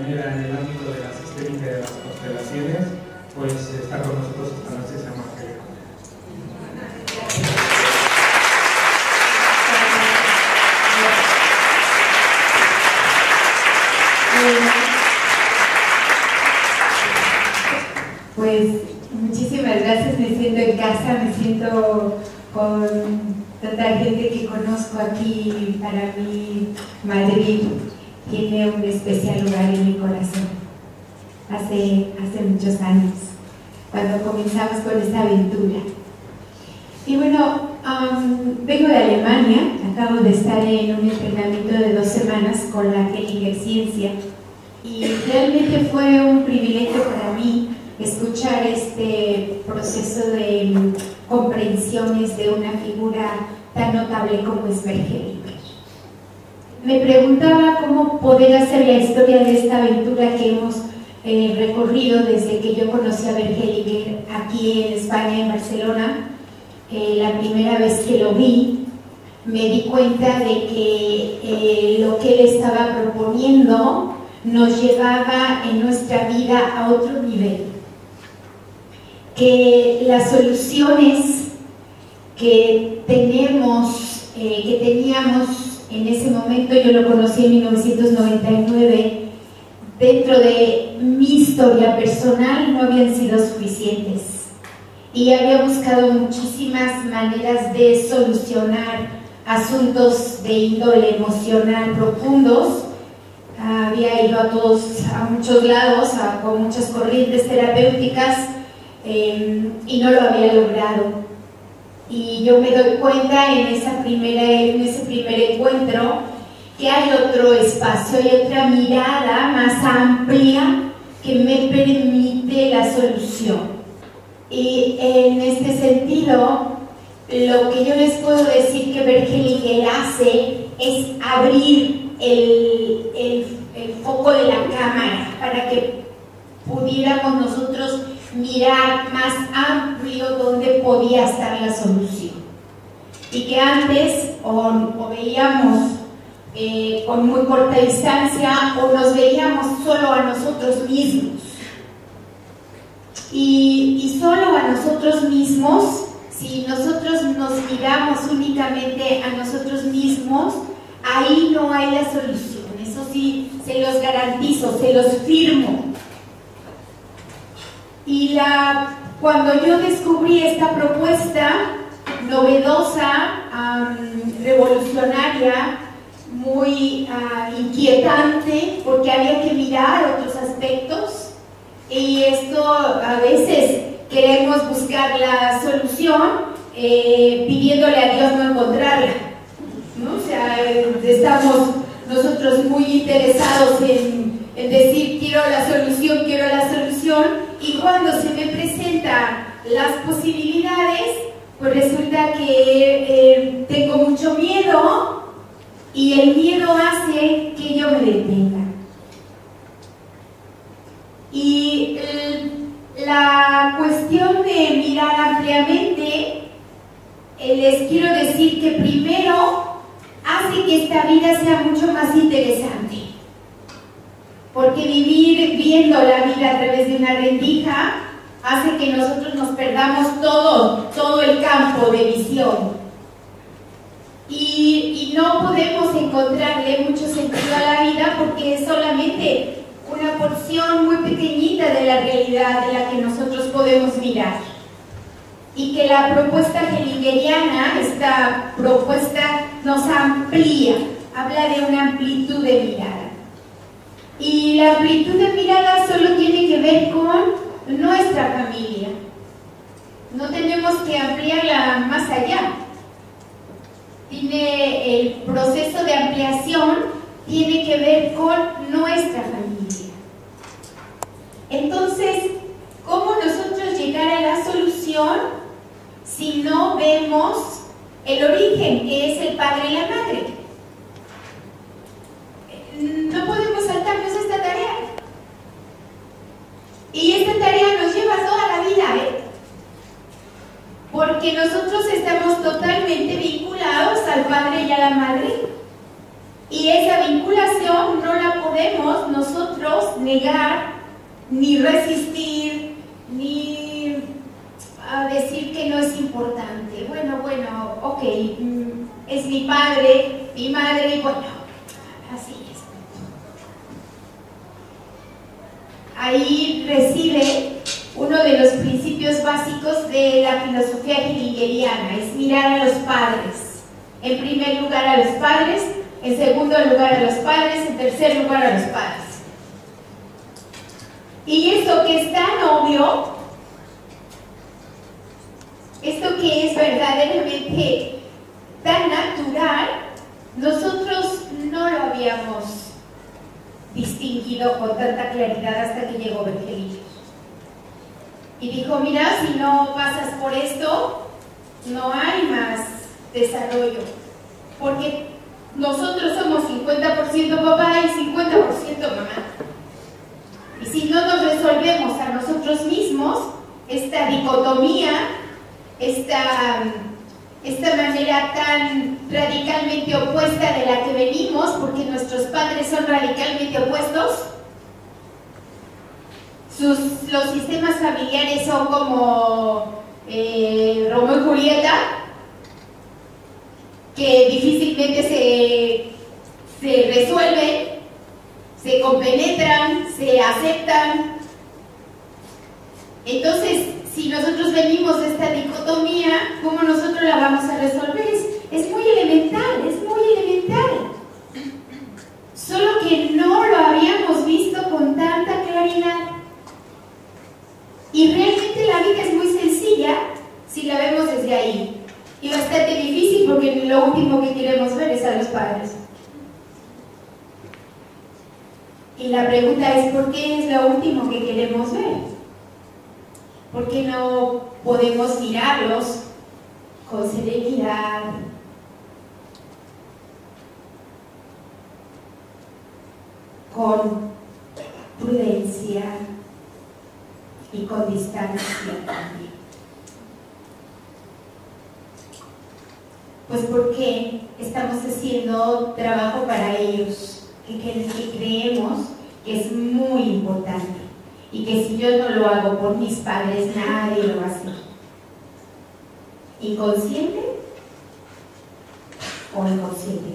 compañera en el ámbito de la sistémica y de las constelaciones, pues está con nosotros esta noche, se llama Angélica. Pues muchísimas gracias, me siento en casa, me siento con tanta gente que conozco aquí. Para mí Madrid tiene un especial lugar en mi corazón. Hace muchos años, cuando comenzamos con esta aventura. Y bueno, vengo de Alemania, acabo de estar en un entrenamiento de 2 semanas con la Hellinger Ciencia, y realmente fue un privilegio para mí escuchar este proceso de comprensiones de una figura tan notable como es Bert Hellinger. Me preguntaba cómo poder hacer la historia de esta aventura que hemos recorrido desde que yo conocí a Bert Hellinger aquí en España, en Barcelona. La primera vez que lo vi, me di cuenta de que lo que él estaba proponiendo nos llevaba en nuestra vida a otro nivel. Que las soluciones que teníamos en ese momento, yo lo conocí en 1999, dentro de mi historia personal no habían sido suficientes. Y había buscado muchísimas maneras de solucionar asuntos de índole emocional profundos. Había ido a muchos lados, con muchas corrientes terapéuticas, y no lo había logrado. Y yo me doy cuenta en ese primer encuentro que hay otro espacio, hay otra mirada más amplia que me permite la solución. Y en este sentido, lo que yo les puedo decir que Bert Hellinger hace es abrir el foco de la cámara para que pudiéramos nosotros mirar más amplio dónde podía estar la solución. Y que antes o veíamos con muy corta distancia o nos veíamos solo a nosotros mismos. Y solo a nosotros mismos, si nosotros nos miramos únicamente a nosotros mismos, ahí no hay la solución. Eso sí, se los garantizo, se los firmo. Y cuando yo descubrí esta propuesta novedosa, revolucionaria, muy inquietante, porque había que mirar otros aspectos, y esto a veces queremos buscar la solución pidiéndole a Dios no encontrarla, ¿no? O sea, estamos nosotros muy interesados en decir quiero la solución, y cuando se me presentan las posibilidades, pues resulta que tengo mucho miedo, y el miedo hace que yo me detenga. Y la cuestión de mirar ampliamente, les quiero decir que primero hace que esta vida sea mucho más interesante, porque vivir viendo la vida a través de una rendija hace que nosotros nos perdamos todo el campo de visión, y no podemos encontrarle mucho sentido a la vida porque es solamente una porción muy pequeñita de la realidad de la que nosotros podemos mirar. Y que la propuesta hellingeriana, esta propuesta nos amplía, habla de una amplitud de mirada. Y la amplitud de mirada solo tiene que ver con nuestra familia. No tenemos que ampliarla más allá. El proceso de ampliación tiene que ver con nuestra familia. Entonces, ¿cómo nosotros llegar a la solución si no vemos el origen, que es el padre y la madre? No podemos saltarnos esta tarea. Y esta tarea nos lleva toda la vida, porque nosotros estamos totalmente vinculados al padre y a la madre. Y esa vinculación no la podemos nosotros negar, ni resistir, ni decir que no es importante. Bueno, ok, es mi padre, mi madre, y bueno, así es. Ahí reside uno de los principios básicos de la filosofía hegeliana, es mirar a los padres. En primer lugar a los padres, en segundo lugar a los padres, en tercer lugar a los padres. Y esto que es tan obvio, esto que es verdaderamente tan natural, nosotros no lo habíamos distinguido con tanta claridad hasta que llegó Bergelillos. Y dijo, mira, si no pasas por esto, no hay más desarrollo, porque nosotros somos 50% papá y 50% mamá. Y si no nos resolvemos a nosotros mismos, esta dicotomía, esta manera tan radicalmente opuesta de la que venimos, porque nuestros padres son radicalmente opuestos, los sistemas familiares son como Romeo y Julieta, que difícilmente se resuelven, se compenetran, se aceptan. Entonces, si nosotros venimos de esta dicotomía, ¿cómo nosotros la vamos a resolver? Es muy elemental, es muy elemental. Solo que no lo habíamos visto con tanta claridad. Y realmente la vida es muy sencilla si la vemos desde ahí. Y bastante difícil porque lo último que queremos ver es a los padres. Y la pregunta es, ¿por qué es lo último que queremos ver? ¿Por qué no podemos mirarlos con serenidad, con prudencia y con distancia también? Pues porque estamos haciendo trabajo para ellos, que creemos que es muy importante y que si yo no lo hago por mis padres, nadie lo va a hacer. ¿Inconsciente o inconsciente?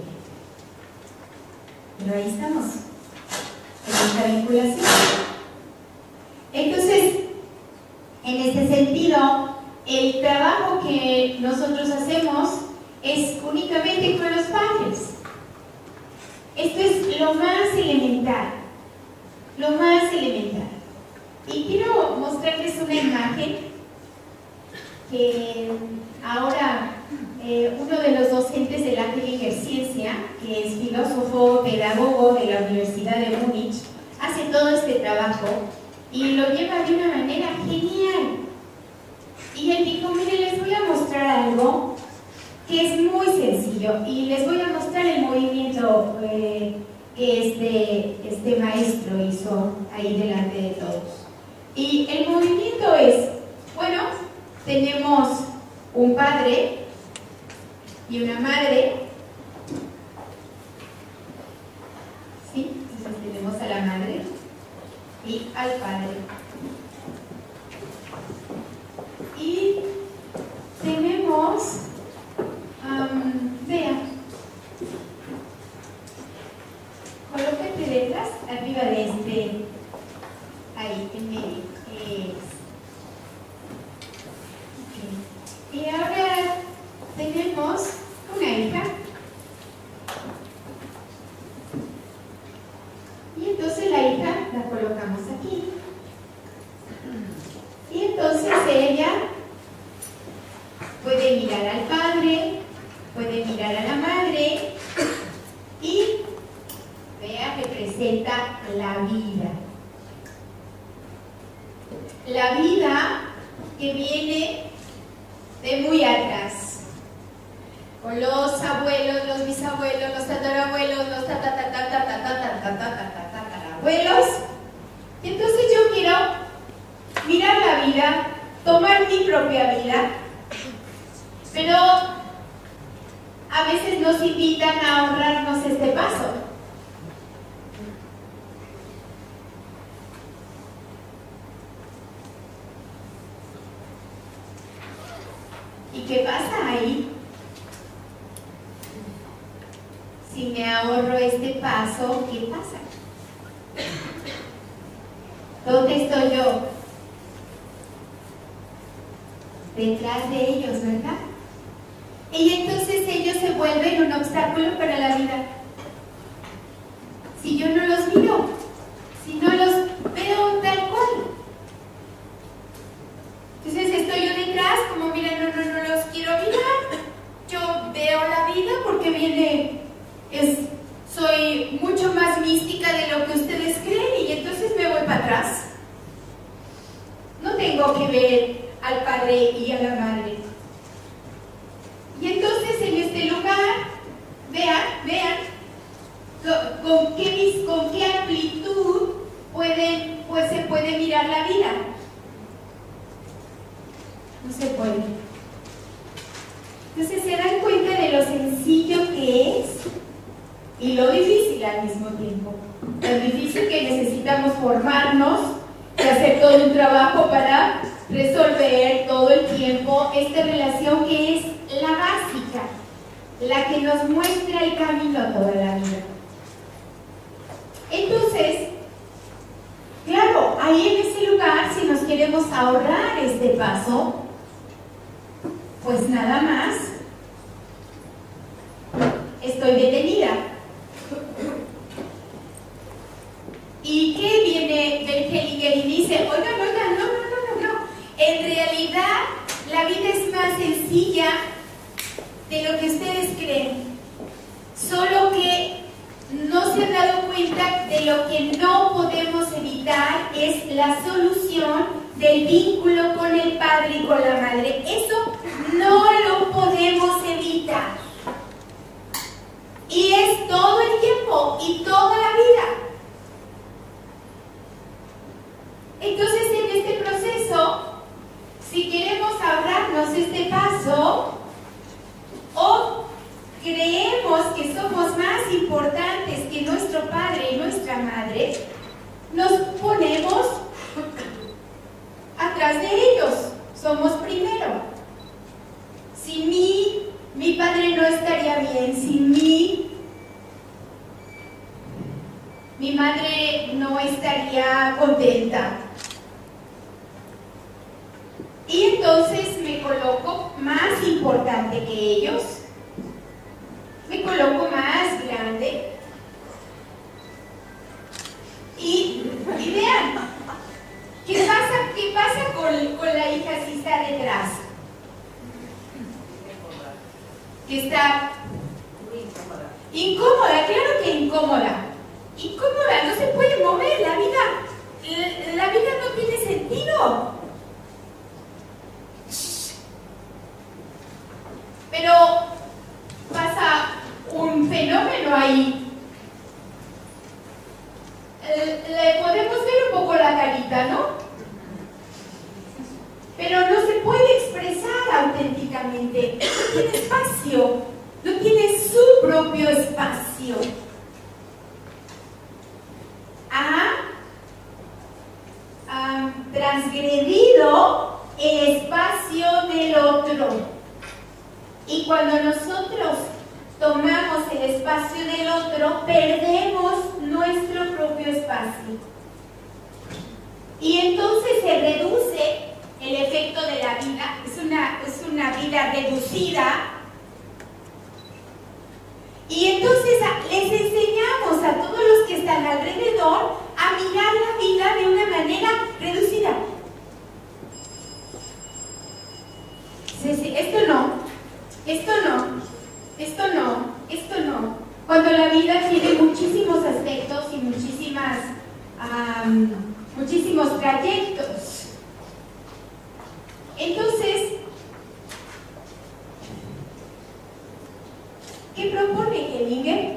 Pero ahí estamos, en esta vinculación. Entonces, en este sentido, el trabajo que nosotros hacemos es únicamente con los padres. Esto es lo más elemental, lo más elemental. Y quiero mostrarles una imagen que ahora uno de los docentes de la Clínica Ciencia, que es filósofo, pedagogo de la Universidad de Múnich, hace todo este trabajo y lo lleva de una manera genial. Y él dijo, mire, les voy a mostrar algo que es muy sencillo y les voy a mostrar el movimiento que este maestro hizo ahí delante de todos. Y el movimiento es, bueno, tenemos un padre y una madre, ¿sí? Entonces tenemos a la madre y al padre. Y tenemos, vean, colóquete detrás, arriba de ahí, en medio. Okay. Y ahora tenemos una hija. Y entonces la hija la colocamos aquí. Y entonces ella puede mirar al padre, puede mirar a la madre y vea, representa la vida. La vida que viene de muy atrás, con los abuelos, los bisabuelos, los tatarabuelos, los tatarabuelos. Y entonces yo quiero mirar la vida, tomar mi propia vida, pero a veces nos invitan a ahorrarnos este paso. qué pasa ahí? Si me ahorro este paso, ¿qué pasa? ¿Dónde estoy yo? Detrás de ellos, ¿verdad? Y entonces ellos se vuelven un obstáculo para la vida. Si yo no los miro, si no los veo tal cual. Entonces estoy yo detrás, como mira, no los quiero mirar. Yo veo la vida porque soy mucho más mística de lo que ustedes creen y entonces me voy para atrás. No tengo que ver al padre y a la madre. Y entonces en este lugar, vean con qué amplitud se puede mirar la vida. No se puede. Entonces se dan cuenta de lo sencillo que es y lo difícil al mismo tiempo. Lo difícil que necesitamos formarnos y hacer todo un trabajo para resolver todo el tiempo esta relación que es la básica, la que nos muestra el camino a toda la vida. Entonces, claro, ahí en ese lugar, si nos queremos ahorrar este paso, pues nada más estoy detenida. ¿Y qué viene Bergelinger y dice? Oigan, no. En realidad, la vida es más sencilla de lo que ustedes creen. Solo que no se han dado cuenta de lo que no podemos evitar es la solución del vínculo con el padre y con la madre. Eso no lo podemos evitar. Y es todo el tiempo y toda la vida. Entonces, en este proceso, si queremos ahorrarnos este paso, o creemos que somos más importantes que nuestro padre y nuestra madre, nos ponemos atrás de ellos. Somos primero. Sin mí, mi padre no estaría bien. Sin mí, mi madre no estaría contenta. Y entonces me coloco más importante que ellos, me coloco más grande. Y vean, ¿qué pasa con la hija si está detrás? Que está incómoda, claro que incómoda. Incómoda, no se puede mover, la vida no tiene sentido. Pero pasa un fenómeno ahí. Le podemos ver un poco la carita, ¿no? Pero no se puede expresar auténticamente. No tiene espacio, no tiene su propio espacio. Ha transgredido el espacio del otro. Y cuando nosotros tomamos el espacio del otro, perdemos nuestro propio espacio. Y entonces se reduce el efecto de la vida, es una vida reducida. Y entonces les enseñamos a todos los que están alrededor a mirar la vida de una manera reducida. Esto no. Cuando la vida tiene muchísimos aspectos y muchísimos trayectos. Entonces, ¿qué propone Hellinger?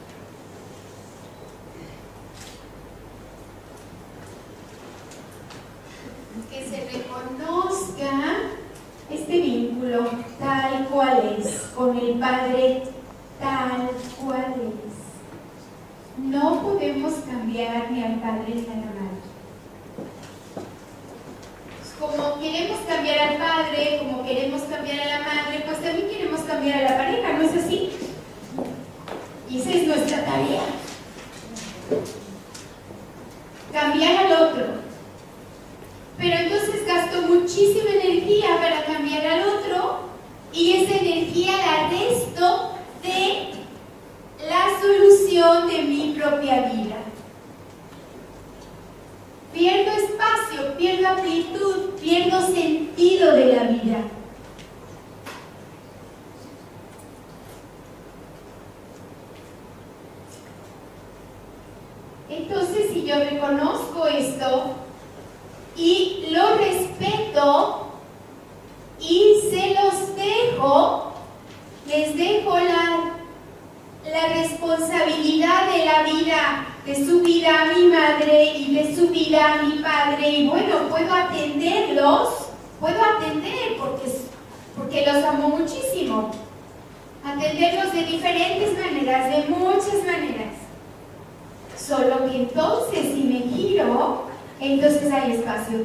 Que se reconozca este vínculo tal cual es, con el Padre tal cual es. No podemos cambiar ni al Padre ni a la Madre. Como que queremos cambiar al padre, como queremos cambiar a la madre, pues también queremos cambiar a la pareja, ¿no es así? Y esa es nuestra tarea. Cambiar al otro. Pero entonces gasto muchísima energía para cambiar al otro y esa energía la resto de la solución de mi propia vida. Pierdo espacio, pierdo amplitud, pierdo sentido de la vida. Entonces, si yo reconozco esto y lo respeto y se los dejo, les dejo la responsabilidad de la vida, de su vida a mi madre y de su vida a mi padre, y bueno, puedo atenderlos, porque los amo muchísimo, atenderlos de diferentes maneras, de muchas maneras, solo que entonces si me giro, entonces hay espacio,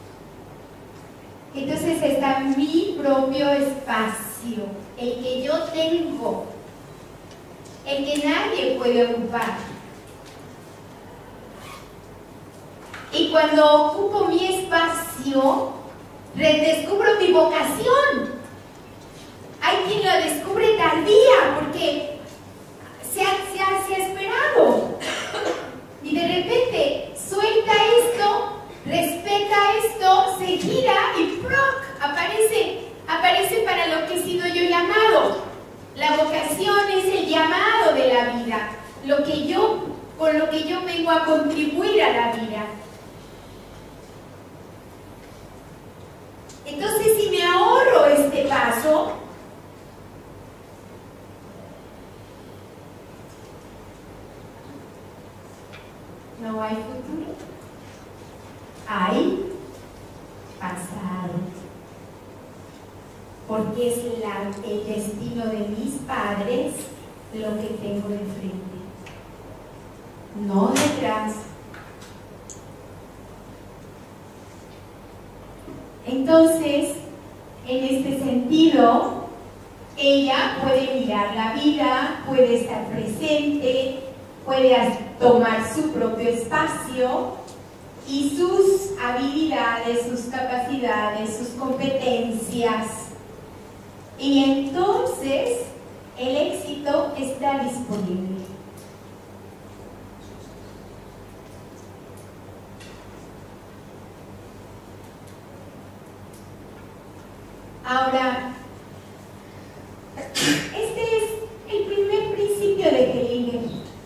entonces está mi propio espacio, el que yo tengo, el que nadie puede ocupar. Y cuando ocupo mi espacio, redescubro mi vocación. Hay quien lo descubre tardía porque se ha esperado. Y de repente suelta esto, respeta esto, se gira y ¡proc! Aparece para lo que he sido yo llamado. La vocación es el llamado de la vida, con lo que yo vengo a contribuir a la vida. Entonces, si me ahorro este paso, no hay futuro, hay pasado, porque es el destino de mis padres lo que tengo enfrente, no detrás. Entonces, en este sentido, ella puede mirar la vida, puede estar presente, puede tomar su propio espacio y sus habilidades, sus capacidades, sus competencias. Y entonces, el éxito está disponible. Ahora, este es el primer principio de Hellinger,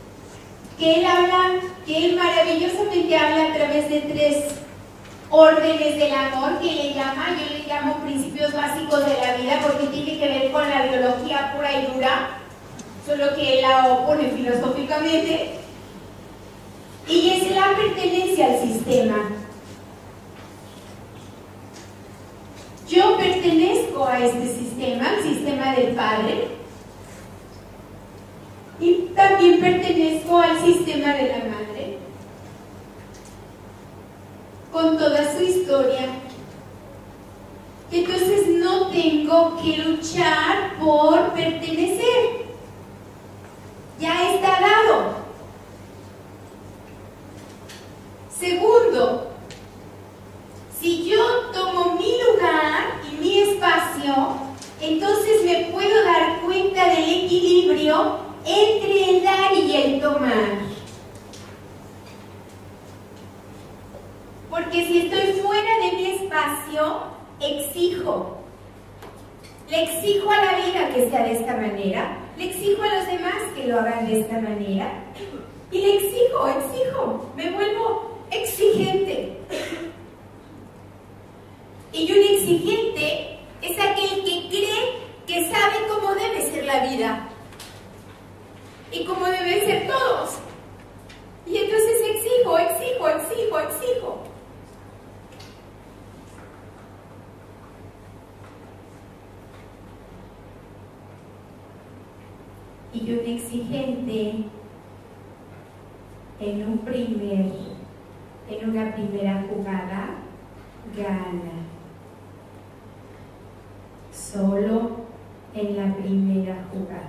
que él maravillosamente habla a través de 3 órdenes del amor que le llama, yo le llamo principios básicos de la vida porque tiene que ver con la biología pura y dura, solo que él la opone filosóficamente, y es la pertenencia al sistema. Yo pertenezco a este sistema, al sistema del padre, y también pertenezco al sistema de la madre, con toda su historia. Entonces no tengo que luchar por pertenecer, ya está dado. Segundo, si yo tomo mi lugar y mi espacio, entonces me puedo dar cuenta del equilibrio entre el dar y el tomar. Porque si estoy fuera de mi espacio, exijo. Le exijo a la vida que sea de esta manera, le exijo a los demás que lo hagan de esta manera, y le exijo, me vuelvo exigente. Y un exigente es aquel que cree que sabe cómo debe ser la vida y cómo deben ser todos. Y entonces exijo. Y un exigente en una primera jugada gana. solo en la primera jugada.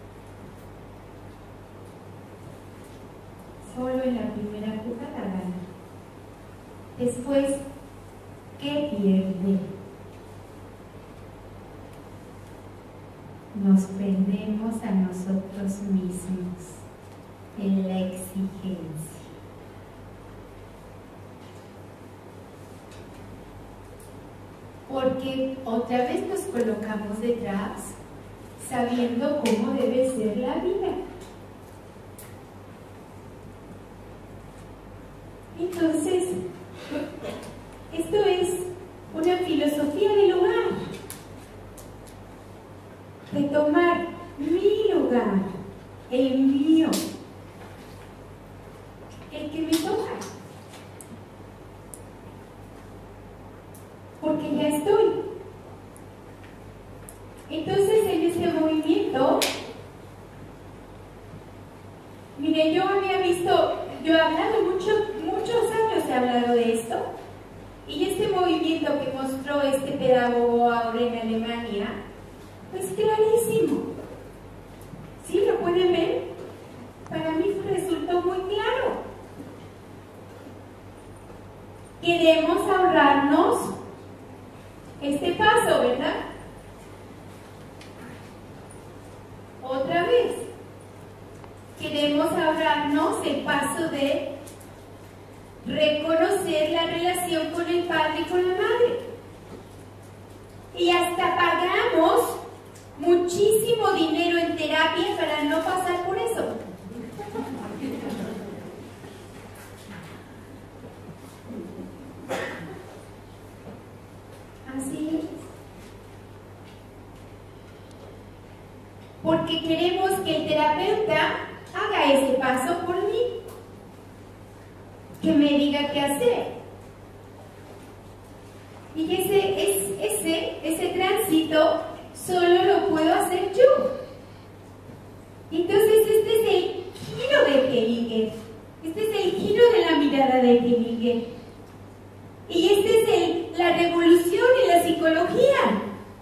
Solo en la primera jugada gana. Después, ¿qué pierde? Nos perdemos a nosotros mismos en la exigencia. Porque otra vez nos colocamos detrás sabiendo cómo debe ser la vida. Entonces, esto es una filosofía del lugar, de tomar mi lugar, el mío, el que me toca, porque ya estoy. Entonces, en ese movimiento, mire, yo he hablado muchos años he hablado de esto, y este movimiento que mostró este pedagogo ahora en Alemania, pues clarísimo. ¿Sí lo pueden ver? Para mí resultó muy claro. Queremos ahorrarnos este paso, ¿verdad? Otra vez. Queremos ahorrarnos el paso de reconocer la relación con el padre y con la madre. Y hasta pagamos muchísimo dinero en terapia para no pasar por eso. Así es. Porque queremos que el terapeuta haga ese paso por mí, que me diga qué hacer. Y ese tránsito solo lo puedo hacer yo. Entonces este es el giro de Hellinger. Este es el giro de la mirada de Hellinger. Y esta es la revolución en la psicología.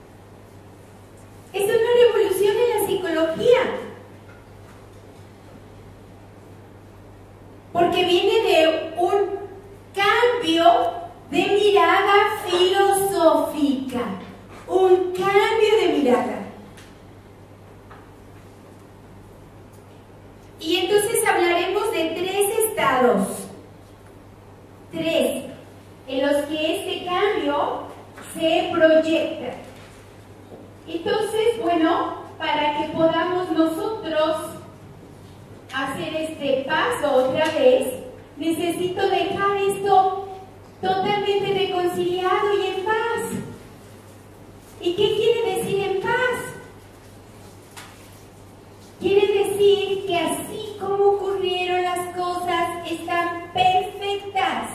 Es una revolución en la psicología. Porque viene de un cambio de mirada filosófica. Un cambio de mirada. Y entonces hablaremos de 3 estados. 3, en los que este cambio se proyecta. Entonces, bueno, para que podamos nosotros hacer este paso otra vez, necesito dejar esto totalmente reconciliado y en paz. ¿Y qué quiere decir en paz? Quiere decir que así como ocurrieron las cosas, están perfectas.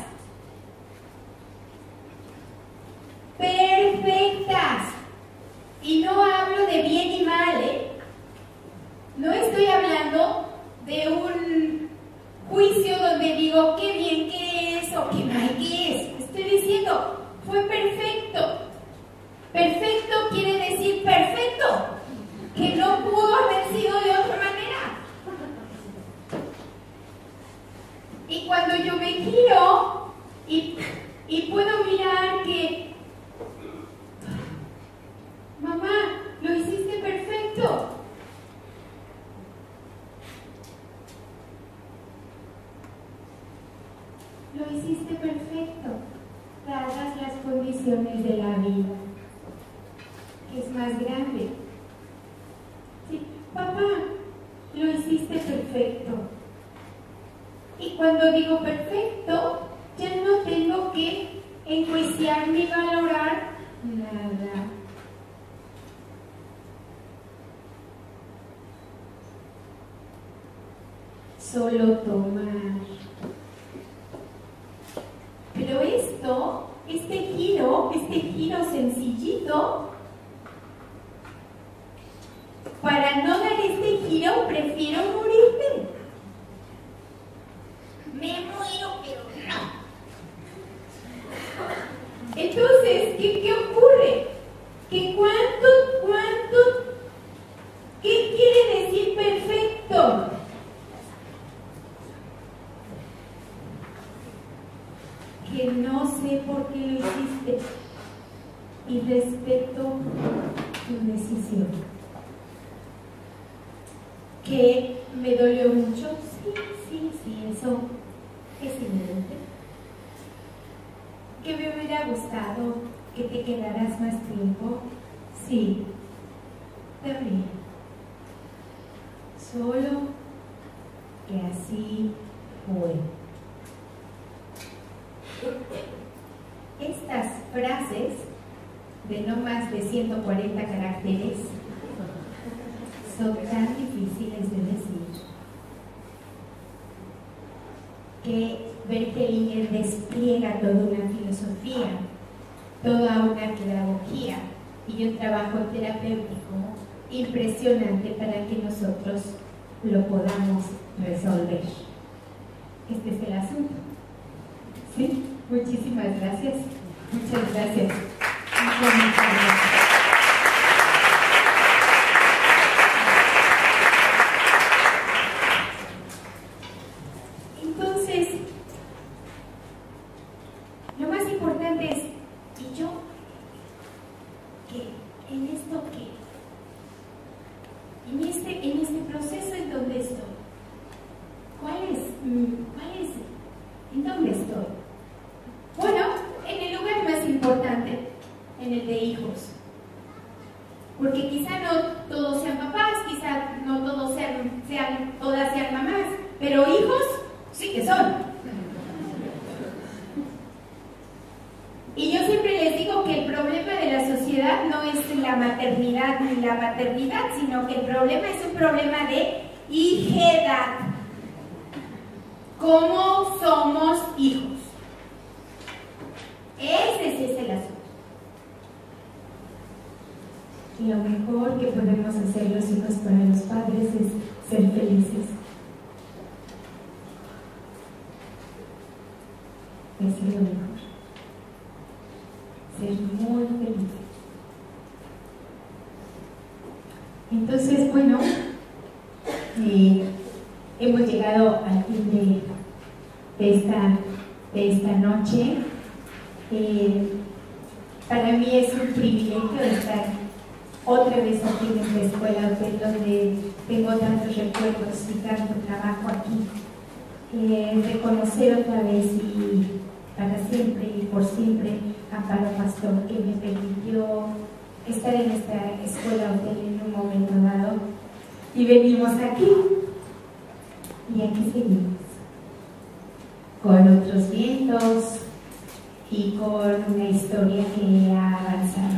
Perfectas. Y no hablo de bien y mal, ¿eh? No estoy hablando de un juicio donde digo qué bien que es o qué mal que es. Estoy diciendo, fue perfecto. Perfecto quiere decir perfecto, que no pudo haber sido de otra manera. Y cuando yo me giro y puedo mirar que, mamá, lo hiciste perfecto. Lo hiciste perfecto, dadas las condiciones de la vida, que es más grande. Sí, papá, lo hiciste perfecto. Y cuando digo perfecto, ya no tengo que enjuiciar ni valorar nada. Solo tomar. Pero este giro sencillito, para no dar este giro, prefiero morirme. Me muero, pero no. Entonces, ¿qué ocurre? Que cuánto que no sé por qué lo hiciste y respeto tu decisión. Que me dolió mucho, sí, eso es inherente. Que me hubiera gustado que te quedaras más tiempo, sí, también. Solo que así fue. Estas frases de no más de 140 caracteres son tan difíciles de decir que Berkelinger despliega toda una filosofía, toda una pedagogía y un trabajo terapéutico impresionante para que nosotros lo podamos resolver. Este es el asunto. ¿Sí? Muchísimas gracias. Muchas gracias. Muchas gracias. Entonces, lo más importante es, ¿y yo qué? ¿En esto qué? En este proceso en donde estoy, ¿en dónde estoy? Bueno, en el lugar más importante, en el de hijos. Porque quizá no todos sean papás, quizá no todos todas sean mamás, pero hijos sí que son. Y yo siempre les digo que el problema de la sociedad no es la maternidad ni la paternidad, sino que el problema es un problema de hijedad. ¿Cómo somos hijos? Ese es el asunto. Y lo mejor que podemos hacer los hijos para los padres es ser felices. Es lo mejor. Ser muy felices. Entonces, bueno, hemos llegado al fin de esta noche. Para mí es un privilegio estar otra vez aquí en esta escuela hotel donde tengo tantos recuerdos y tanto trabajo aquí. Reconocer otra vez y para siempre y por siempre a Amparo Pastor, que me permitió estar en esta escuela hotel en un momento dado, y venimos aquí y aquí seguimos con otros vientos y con una historia que ha avanzado,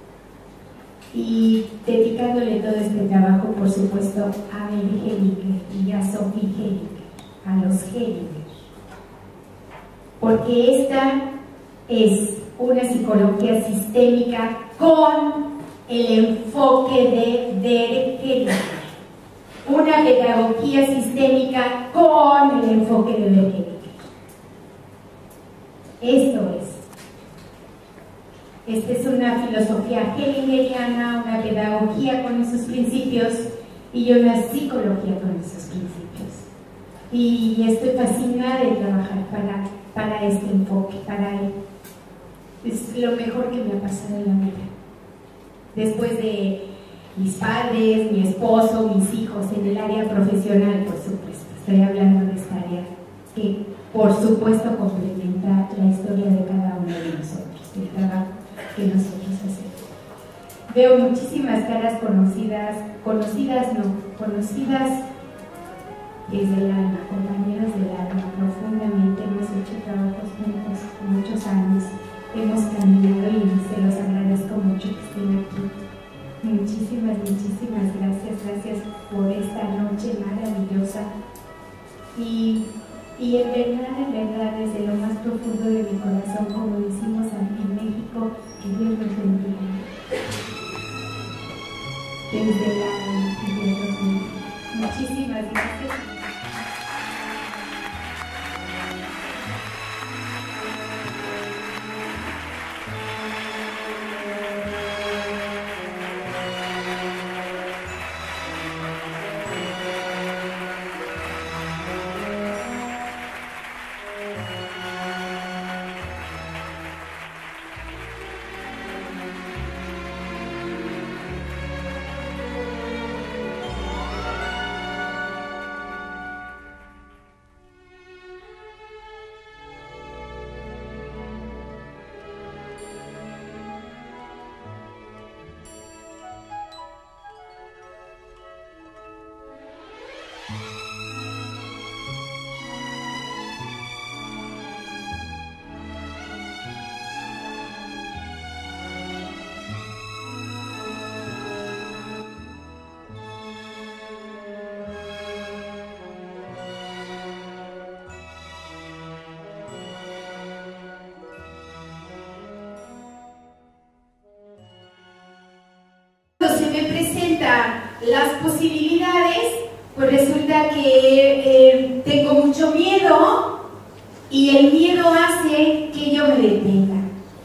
y dedicándole todo este trabajo, por supuesto, a Mary Hellinger y a Sophie Hellinger, a los Hellinger, porque esta es una psicología sistémica con el enfoque de Derek Hellinger, una pedagogía sistémica con el enfoque de Derek Hellinger. Esto es. Esta es una filosofía hellingeriana, una pedagogía con esos principios y una psicología con esos principios. Y estoy fascinada de trabajar para este enfoque, es lo mejor que me ha pasado en la vida. Después de mis padres, mi esposo, mis hijos, en el área profesional, por supuesto. Estoy hablando de esta área que, por supuesto, complementa la historia de cada uno de nosotros, el trabajo que nosotros hacemos. Veo muchísimas caras conocidas desde el alma, compañeros del alma, profundamente. Hemos hecho trabajos juntos por muchos años, hemos caminado y se los agradezco mucho que estén aquí. Muchísimas gracias por esta noche maravillosa, y en verdad, desde lo más profundo de mi corazón, como decimos en México, que Dios los bendiga. Desde el alma, que Dios los bendiga. Muchísimas gracias. las posibilidades, pues resulta que tengo mucho miedo y el miedo hace que yo me detenga.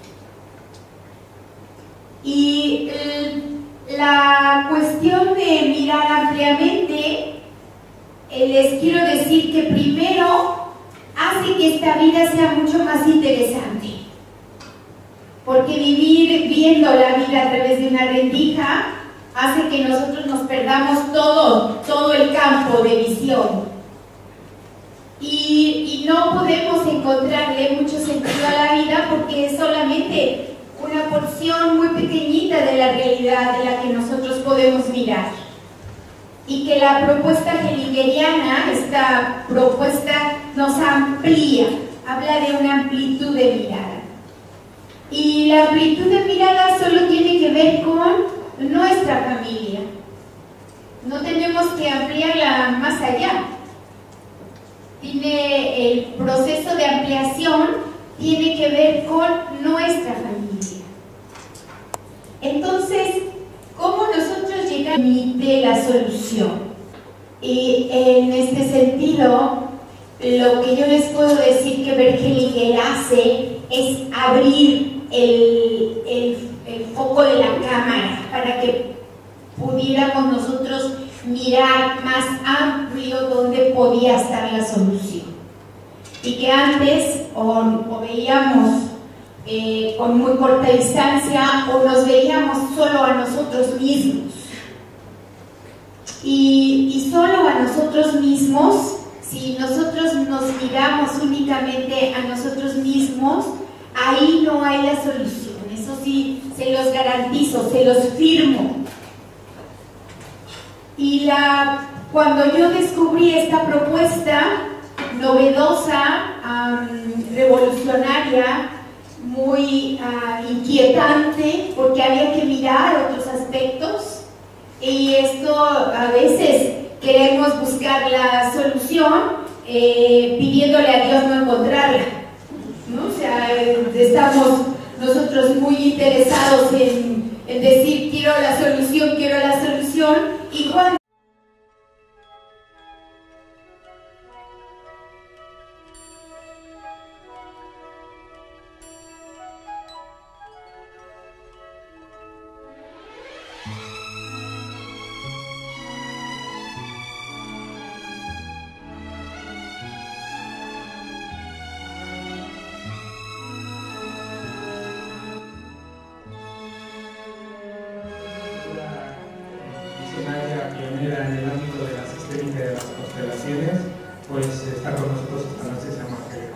Y la cuestión de mirar ampliamente, les quiero decir que primero hace que esta vida sea mucho más interesante, porque vivir viendo la vida a través de una rendija hace que nosotros nos perdamos todo el campo de visión y no podemos encontrarle mucho sentido a la vida porque es solamente una porción muy pequeñita de la realidad de la que nosotros podemos mirar. Y que la propuesta hellingeriana, esta propuesta nos amplía, habla de una amplitud de mirada. Y la amplitud de mirada solo tiene que ver con nuestra familia. No tenemos que ampliarla más allá. El proceso de ampliación tiene que ver con nuestra familia. Entonces, ¿cómo nosotros llegamos de la solución? Y en este sentido, lo que yo les puedo decir que Bert Hellinger hace es abrir el foco de la cámara para que pudiéramos nosotros mirar más amplio dónde podía estar la solución. Y que antes o veíamos con muy corta distancia o nos veíamos solo a nosotros mismos. Y solo a nosotros mismos, si nosotros nos miramos únicamente a nosotros mismos, ahí no hay la solución. Eso sí, se los garantizo, se los firmo. Y cuando yo descubrí esta propuesta novedosa, revolucionaria, muy inquietante, porque había que mirar otros aspectos, y esto a veces queremos buscar la solución pidiéndole a Dios no encontrarla, ¿no? O sea, estamos nosotros muy interesados en decir quiero la solución, y cuando pionera en el ámbito de la sistémica de las constelaciones, pues está con nosotros esta noche, se llama Margarita.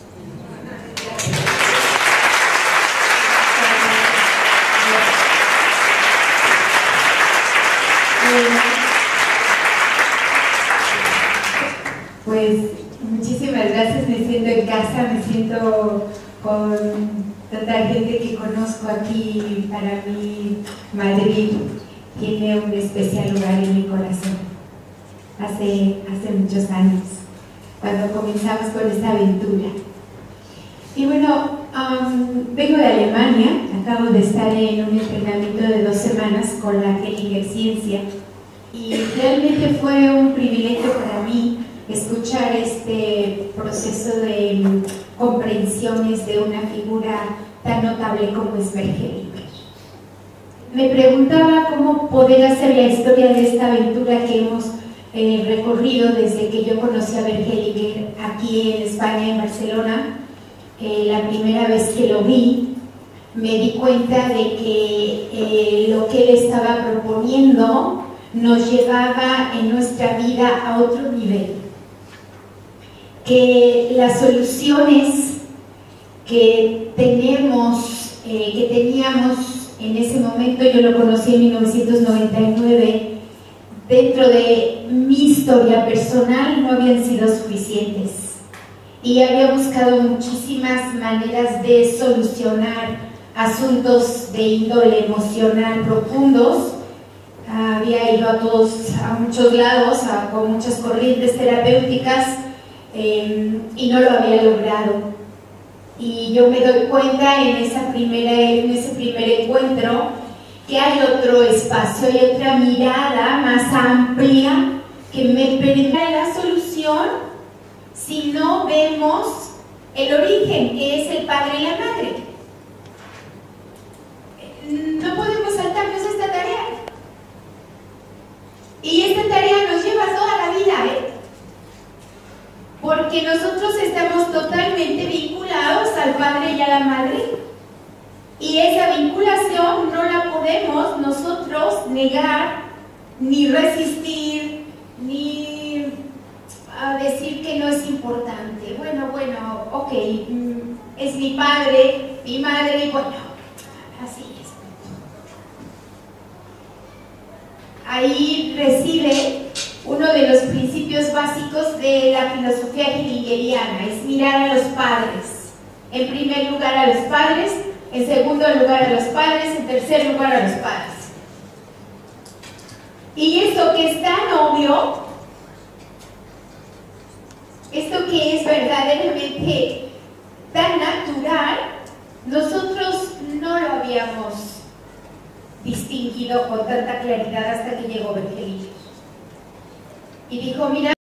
Pues muchísimas gracias, me siento en casa, me siento con tanta gente que conozco aquí. Para mí Madrid tiene un especial lugar en mi corazón. Hace muchos años, cuando comenzamos con esta aventura. Y bueno, vengo de Alemania, acabo de estar en un entrenamiento de 2 semanas con la Hellinger Ciencia y realmente fue un privilegio para mí escuchar este proceso de comprensiones de una figura tan notable como es Bert Hellinger. Me preguntaba cómo poder hacer la historia de esta aventura que hemos recorrido desde que yo conocí a Bert Hellinger aquí en España, en Barcelona. La primera vez que lo vi, me di cuenta de que lo que él estaba proponiendo nos llevaba en nuestra vida a otro nivel. Que las soluciones que teníamos en ese momento, yo lo conocí en 1999, dentro de mi historia personal no habían sido suficientes. Y había buscado muchísimas maneras de solucionar asuntos de índole emocional profundos. Había ido a muchos lados, con muchas corrientes terapéuticas, y no lo había logrado. Y yo me doy cuenta en ese primer encuentro que hay otro espacio, hay otra mirada más amplia que me permite la solución si no vemos el origen, que es el padre y la madre. No podemos saltarnos esta tarea. Y esta tarea nos lleva toda la vida, porque nosotros estamos totalmente vinculados al padre y a la madre. Y esa vinculación no la podemos nosotros negar, ni resistir, ni decir que no es importante. Bueno, ok, es mi padre, mi madre, y bueno, así es. Ahí reside uno de los principios básicos de la filosofía hegeliana, es mirar a los padres. En primer lugar a los padres, en segundo lugar a los padres, en tercer lugar a los padres. Y esto que es tan obvio, esto que es verdaderamente tan natural, nosotros no lo habíamos distinguido con tanta claridad hasta que llegó Bergelillos. Y dijo, mira,